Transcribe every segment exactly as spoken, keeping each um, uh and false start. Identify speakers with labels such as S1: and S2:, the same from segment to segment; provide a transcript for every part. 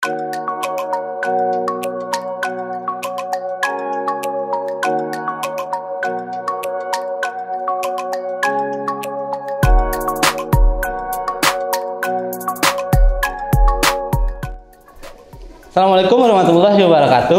S1: Assalamualaikum warahmatullahi wabarakatuh.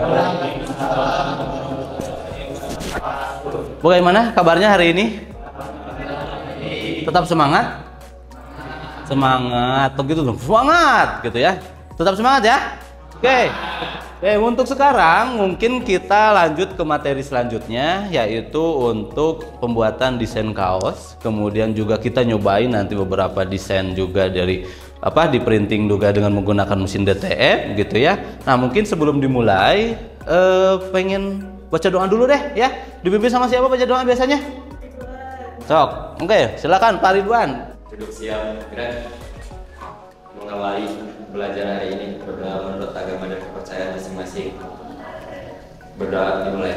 S1: Bagaimana kabarnya hari ini? Tetap semangat? Semangat, begitu dong. Semangat, gitu ya. Tetap semangat ya. Oke. Oke, untuk sekarang mungkin kita lanjut ke materi selanjutnya, yaitu untuk pembuatan desain kaos. Kemudian juga kita nyobain nanti beberapa desain juga dari apa di printing juga dengan menggunakan mesin D T F gitu ya. Nah mungkin sebelum dimulai eh, pengen baca doa dulu deh ya. Dipimpin sama siapa baca doa biasanya? Sok, oke silakan Pak Ridwan.
S2: Duduk siap, gerak. Mengawali belajar hari ini, berdoa menurut agama dan kepercayaan masing-masing. Berdoa dimulai.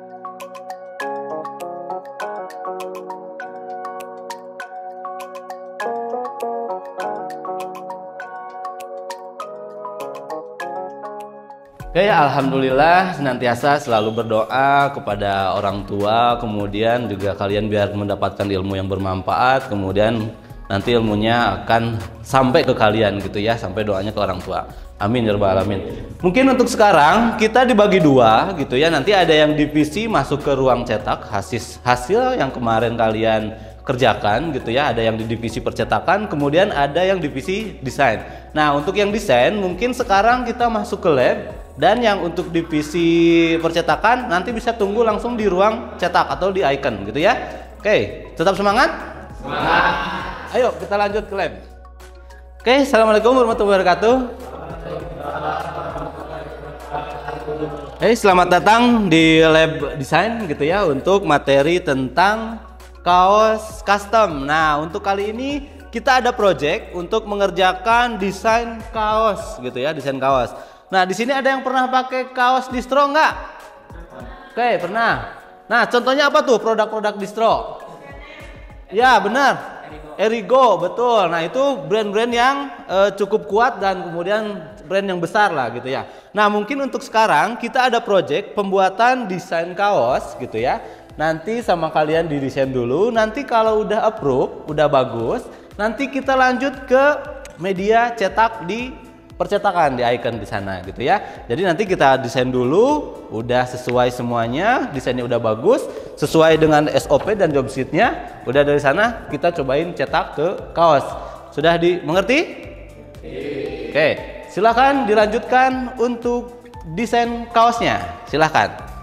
S1: Oke, alhamdulillah senantiasa selalu berdoa kepada orang tua, kemudian juga kalian biar mendapatkan ilmu yang bermanfaat, kemudian nanti ilmunya akan sampai ke kalian gitu ya, sampai doanya ke orang tua. Amin ya rabbal alamin. Mungkin untuk sekarang kita dibagi dua gitu ya, nanti ada yang divisi masuk ke ruang cetak hasil hasil yang kemarin kalian kerjakan gitu ya, ada yang di divisi percetakan, kemudian ada yang divisi desain. Nah untuk yang desain mungkin sekarang kita masuk ke lab. Dan yang untuk divisi percetakan nanti bisa tunggu langsung di ruang cetak atau di icon gitu ya. Oke, tetap semangat? Semangat. Ayo kita lanjut ke lab. Oke, assalamualaikum warahmatullahi wabarakatuh. Hey, selamat datang di lab desain gitu ya untuk materi tentang kaos custom. Nah, untuk kali ini kita ada project untuk mengerjakan desain kaos gitu ya, desain kaos. Nah, di sini ada yang pernah pakai kaos distro nggak? Oke, pernah. Nah, contohnya apa tuh produk-produk distro? Ya, benar. Erigo, betul. Nah, itu brand-brand yang uh, cukup kuat dan kemudian brand yang besar lah gitu ya. Nah, mungkin untuk sekarang kita ada project pembuatan desain kaos gitu ya. Nanti sama kalian didesain dulu. Nanti kalau udah approve, udah bagus, nanti kita lanjut ke media cetak di percetakan di icon di sana gitu ya. Jadi nanti kita desain dulu, udah sesuai semuanya, desainnya udah bagus, sesuai dengan S O P dan job sheet-nya. Udah dari sana kita cobain cetak ke kaos. Sudah dimengerti? Oke, silakan dilanjutkan untuk desain kaosnya. Silakan.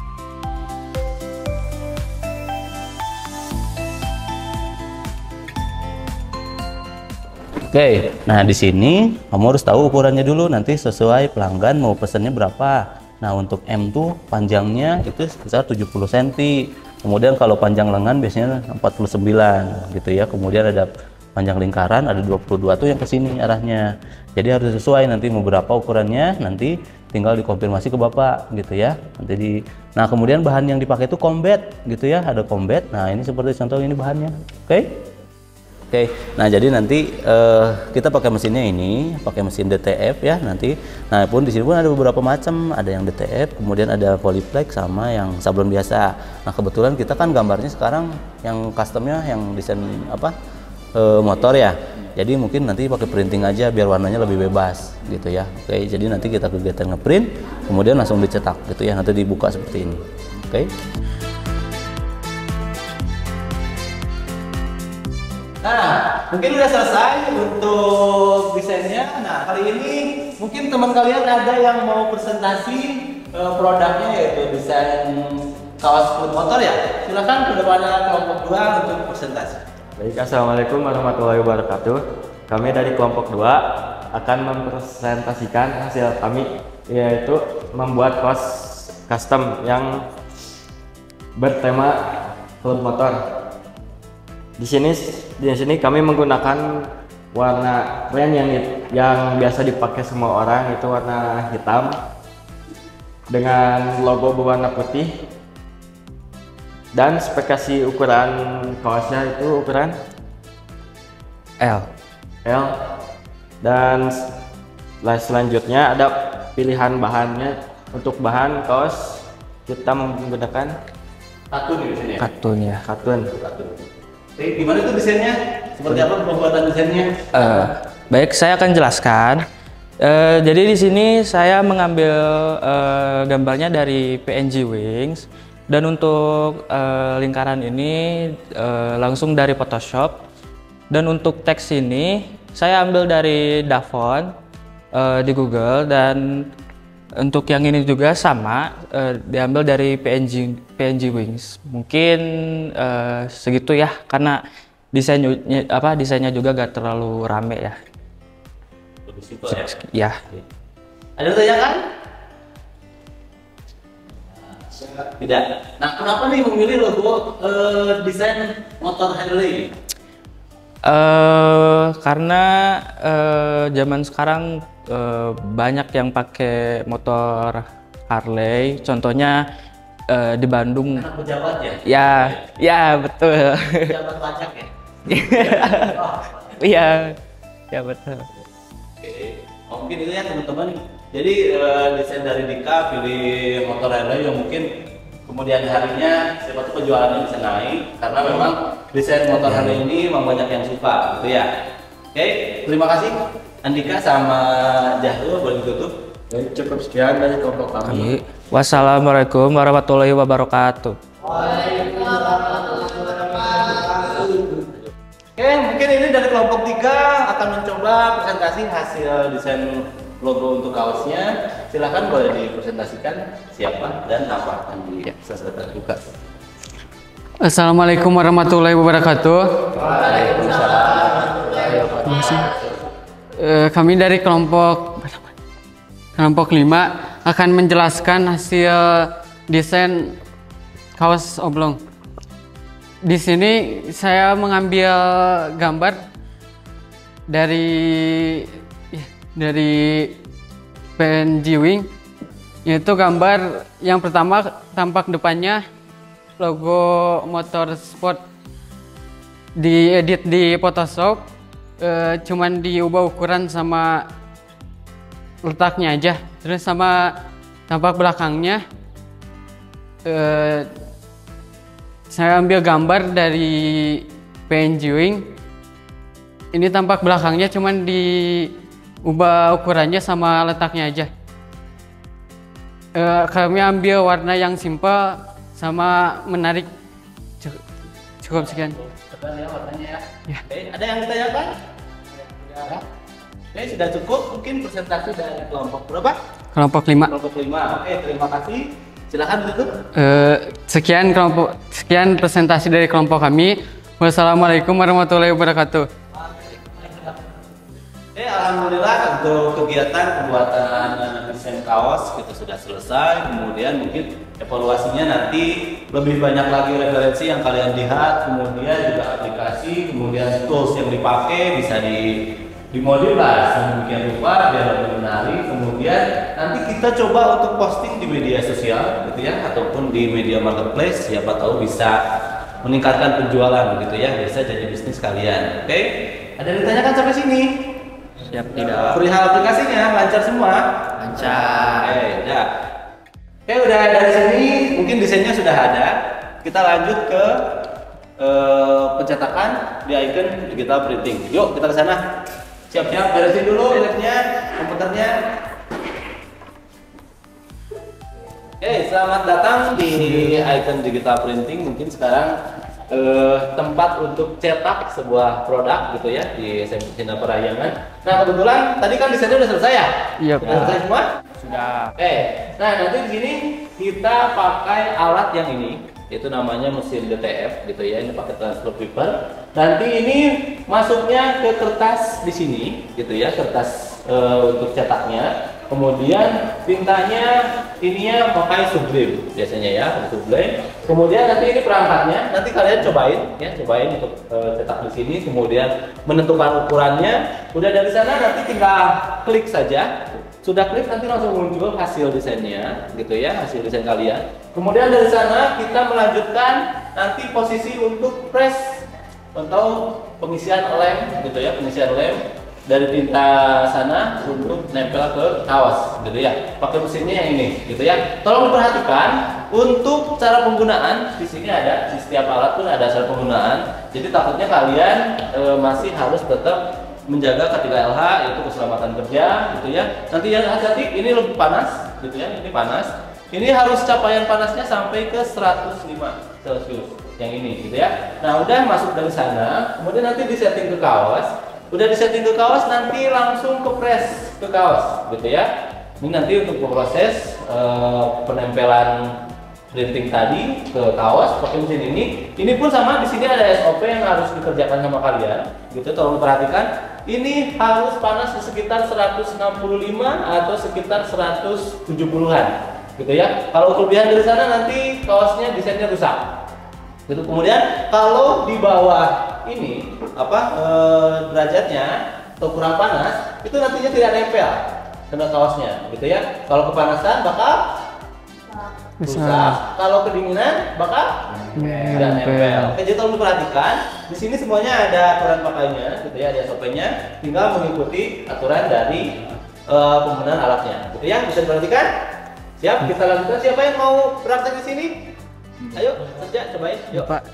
S1: Oke, nah di sini kamu harus tahu ukurannya dulu, nanti sesuai pelanggan mau pesennya berapa. Nah untuk M tuh panjangnya itu sekitar tujuh puluh sentimeter. Kemudian kalau panjang lengan biasanya empat puluh sembilan gitu ya. Kemudian ada panjang lingkaran ada dua puluh dua tuh yang ke sini arahnya. Jadi harus sesuai nanti mau berapa ukurannya, nanti tinggal dikonfirmasi ke Bapak gitu ya. Nanti di Nah, kemudian bahan yang dipakai itu combat gitu ya, ada combat. Nah, ini seperti contoh ini bahannya. Oke. Oke, nah jadi nanti uh, kita pakai mesinnya ini, pakai mesin D T F ya nanti. Nah pun di sini pun ada beberapa macam, ada yang D T F, kemudian ada polyplex sama yang sablon biasa. Nah kebetulan kita kan gambarnya sekarang yang customnya yang desain apa uh, motor ya. Jadi mungkin nanti pakai printing aja biar warnanya lebih bebas gitu ya. Oke, jadi nanti kita kegiatan ngeprint, kemudian langsung dicetak gitu ya. Nanti dibuka seperti ini. Oke. Nah, mungkin udah selesai untuk desainnya. Nah, kali ini mungkin teman kalian ada yang mau presentasi uh, produknya yaitu desain kaos kulit motor ya. Silakan ke depannya kelompok dua untuk presentasi.
S3: Baik, assalamualaikum warahmatullahi wabarakatuh. Kami dari kelompok dua akan mempresentasikan hasil kami yaitu membuat kaos custom yang bertema kulit motor. Di sini di sini kami menggunakan warna brand yang yang biasa dipakai semua orang, itu warna hitam dengan logo berwarna putih, dan spesifikasi ukuran kaosnya itu ukuran
S1: L
S3: L, dan selanjutnya ada pilihan bahannya. Untuk bahan kaos kita menggunakan
S1: Katun di sini ya?
S3: katun ya. Katun.
S1: Katun. Oke, gimana itu desainnya? Seperti apa pembuatan desainnya?
S4: Uh, baik, saya akan jelaskan. Uh, jadi di sini saya mengambil uh, gambarnya dari P N G Wings, dan untuk uh, lingkaran ini uh, langsung dari Photoshop. Dan untuk teks ini saya ambil dari Davon uh, di Google, dan untuk yang ini juga sama, uh, diambil dari P N G P N G Wings. Mungkin uh, segitu ya, karena desainnya apa desainnya juga gak terlalu rame ya.
S1: Lebih simpel ya.
S4: Ya.
S1: Ada pertanyaan? Tidak. Nah, kenapa nih memilih logo uh, desain motor Harley?
S4: Uh, karena uh, zaman sekarang uh, banyak yang pakai motor Harley, contohnya uh, di Bandung.
S1: Anak pejabat ya?
S4: Ya, ya betul.
S1: Pejabat pajak ya?
S4: Iya, ya betul.
S1: Oke, oh, mungkin itu ya teman-teman. Jadi uh, desain dari Dika pilih motor Harley yang mungkin kemudian harinya siapa tuh penjualannya bisa naik, karena memang desain motor Harley ini memang banyak yang suka, gitu ya. Oke, terima kasih Andika sama Jahrul, boleh ditutup.
S3: Baik, cukup sekian dari kelompok kami.
S4: Wassalamualaikum warahmatullahi wabarakatuh.
S1: Oke, mungkin ini dari kelompok tiga akan mencoba presentasi hasil desain logo untuk kaosnya. Silahkan boleh dipresentasikan siapa dan apa yang diselesaikan juga.
S5: Assalamualaikum warahmatullahi wabarakatuh.
S1: Waalaikumsalam.
S5: Eh, kami dari kelompok kelompok lima akan menjelaskan hasil desain kaos oblong. Di sini saya mengambil gambar dari dari P N G Wing, yaitu gambar yang pertama tampak depannya logo motorsport, diedit di Photoshop, e, cuman diubah ukuran sama letaknya aja, terus sama tampak belakangnya e, saya ambil gambar dari P N G Wing. Ini tampak belakangnya cuman diubah ukurannya sama letaknya aja. E, kami ambil warna yang simple sama menarik. Cukup, cukup sekian.
S1: Coba ya warnanya ya.
S5: Ya.
S1: Oke, ada yang ditanyakan? Ya. Oke, sudah cukup. Mungkin presentasi dari kelompok berapa?
S5: Kelompok lima.
S1: Kelompok lima. Oke, terima kasih. Silakan ditutup.
S5: Eh, sekian kelompok sekian presentasi dari kelompok kami. Wassalamualaikum warahmatullahi wabarakatuh.
S1: Oke, alhamdulillah untuk kegiatan pembuatan desain kaos kita sudah selesai. Kemudian mungkin evaluasinya nanti lebih banyak lagi referensi yang kalian lihat, kemudian juga aplikasi, kemudian tools yang dipakai bisa di dimodif sedemikian rupa biar lebih menarik. Kemudian nanti kita coba untuk posting di media sosial gitu ya, ataupun di media marketplace, siapa tahu bisa meningkatkan penjualan gitu ya, bisa jadi bisnis kalian. Oke, ada yang ditanyakan sampai sini?
S4: Siap, tidak.
S1: Perihal aplikasinya lancar semua?
S4: Lancar.
S1: Oke, ya. Oke, udah dari sini mungkin desainnya sudah ada. Kita lanjut ke uh, pencetakan di icon digital printing. Yuk kita ke sana. Siap-siap, beresin dulu laptopnya, komputernya. Oke, selamat datang di icon digital printing. Mungkin sekarang eh, tempat untuk cetak sebuah produk gitu ya di S M P Cina Parahyangan. Nah kebetulan tadi kan desainnya udah selesai ya?
S5: Iya,
S1: Sudah selesai semua?
S4: Sudah.
S1: Oke, nah nanti di sini kita pakai alat yang ini, itu namanya mesin D T F gitu ya. Ini pakai transfer paper. Nanti ini masuknya ke kertas di sini gitu ya, kertas e, untuk cetaknya. Kemudian tintanya ininya pakai sublime biasanya ya, sublime. Kemudian nanti ini perangkatnya, nanti kalian cobain ya, cobain untuk e, cetak di sini. Kemudian menentukan ukurannya. Udah dari sana nanti tinggal klik saja. Sudah klik nanti langsung muncul hasil desainnya gitu ya, hasil desain kalian. Kemudian dari sana kita melanjutkan nanti posisi untuk press atau pengisian lem gitu ya, pengisian lem. dari tinta sana untuk nempel ke kaos gitu ya. Pakai mesinnya yang ini gitu ya. Tolong diperhatikan untuk cara penggunaan. Di sini ada, di setiap alat pun ada cara penggunaan. Jadi takutnya kalian e, masih harus tetap menjaga K tiga L H, yaitu keselamatan kerja gitu ya. Nanti yang hati-hati, ini lebih panas gitu ya. Ini panas. Ini harus capaian panasnya sampai ke seratus lima Celcius yang ini gitu ya. Nah, udah masuk dari sana, kemudian nanti disetting ke kaos. Udah disetting ke kaos, nanti langsung ke press ke kaos gitu ya. Ini nanti untuk proses e, penempelan printing tadi ke kaos pakai mesin ini. Ini pun sama, di sini ada S O P yang harus dikerjakan sama kalian gitu. Tolong perhatikan. Ini harus panas di sekitar seratus enam puluh lima atau sekitar seratus tujuh puluhan gitu ya. Kalau kelebihan dari sana nanti kaosnya desainnya rusak. Gitu. Kemudian kalau di bawah ini apa e, derajatnya atau kurang panas, itu nantinya tidak nempel kena kaosnya gitu ya. Kalau kepanasan bakal rusak, kalau kedinginan bakal tidak nempel. Oke, jadi tolong diperhatikan. Di sini semuanya ada aturan pakainya gitu ya, ada S O P-nya, tinggal mengikuti aturan dari e, penggunaan alatnya gitu ya. Bisa diperhatikan? Siap, kita lanjutkan. Siapa yang mau praktek di sini? Ayo, kerja, cobain. Yuk, Pak.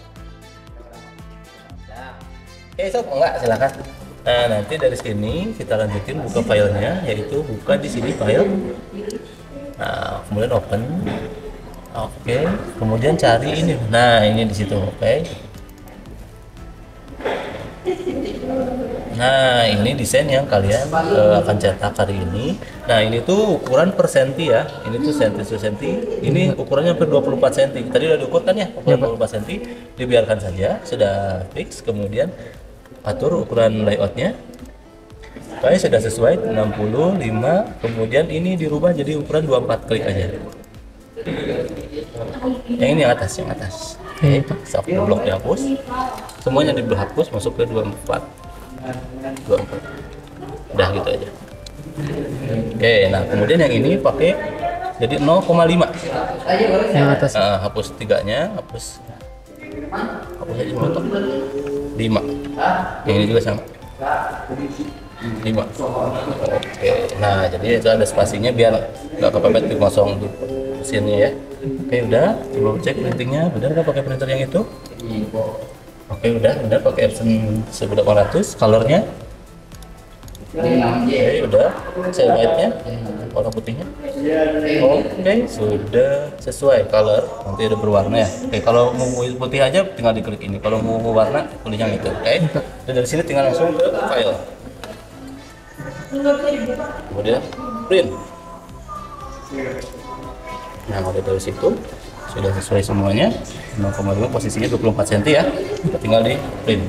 S1: Oke, sob, enggak, silakan. Nah, nanti dari sini kita lanjutin buka filenya, yaitu buka di sini file. Nah, kemudian open. Oke, kemudian cari ini. Nah, ini di situ, oke. Nah, ini desain yang kalian uh, akan cetak hari ini. Nah, ini tuh ukuran per senti ya. Ini tuh senti per senti. Ini ukurannya hampir dua puluh empat senti. Tadi udah diukur kan ya, ukuran dua puluh empat senti. Dibiarkan saja, sudah fix. Kemudian atur ukuran layoutnya. Oke, sudah sesuai enam puluh lima. Kemudian ini dirubah jadi ukuran dua puluh empat, klik aja. Yang ini yang atas, yang atas. Oke, sok blok dihapus. Semuanya dihapus, masuk ke dua puluh empat. dua puluh empat. Udah gitu aja. Oke, nah kemudian yang ini pakai jadi nol koma lima. Yang atas. Nah, hapus tiganya, hapus. Hapus aja contoh. lima. Yang ini juga sama. lima. Oke, nah jadi itu ada spasinya biar nggak kepepet di kosong di mesinnya ya. Oke, udah, coba cek printingnya, benar nggak pakai printer yang itu? Oke, udah, udah pakai Epson seribu delapan ratus, colornya. Oke, udah, saya white-nya, warna putihnya. Oke, sudah sesuai color, nanti udah berwarna ya. Oke, kalau mau putih aja tinggal diklik ini, kalau mau warna pilih yang itu. Oke, dan dari sini tinggal langsung ke file. Kemudian print. Nah, udah dari situ sudah sesuai semuanya. nol koma lima posisinya dua puluh empat senti ya. Kita tinggal di print.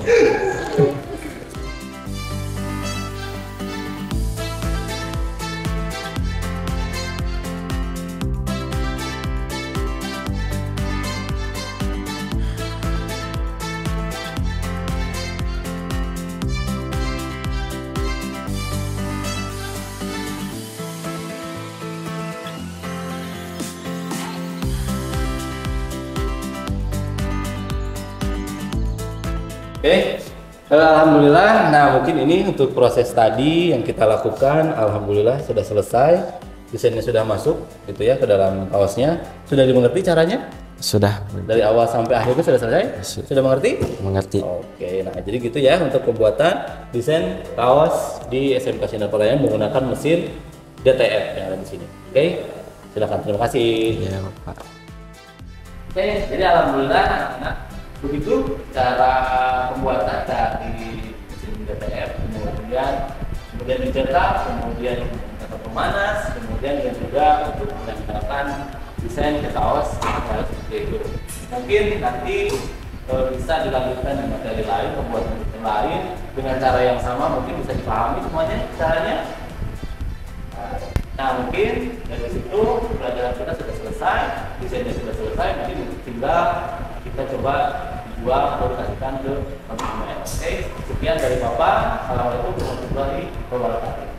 S1: Oke, okay. Alhamdulillah. Nah, mungkin ini untuk proses tadi yang kita lakukan, alhamdulillah sudah selesai. Desainnya sudah masuk, gitu ya, ke dalam kaosnya. Sudah dimengerti caranya?
S3: Sudah.
S1: Dari awal sampai akhirnya sudah selesai? Sudah mengerti?
S3: Mengerti.
S1: Oke, okay. Nah jadi gitu ya untuk pembuatan desain kaos di S M K Sinar Pelayan menggunakan mesin D T F yang ada di sini. Oke, okay. Silakan. Terima kasih.
S3: Ya, Pak.
S1: Oke, okay. Jadi alhamdulillah anak-anak. Begitu cara pembuatan dari mesin D T F, kemudian kemudian dicetak, kemudian atau pemanas, kemudian dan juga untuk menempelkan desain ke kaos seperti itu. Mungkin nanti e, bisa dilanjutkan di materi lain, pembuatan desain lain dengan cara yang sama, mungkin bisa dipahami semuanya caranya. Nah, mungkin dari situ pelajaran kita sudah selesai, desainnya sudah selesai, mungkin tinggal kita coba jual atau dikasihkan ke konsumen. Oke, sekian dari Bapak. Assalamualaikum warahmatullahi wabarakatuh.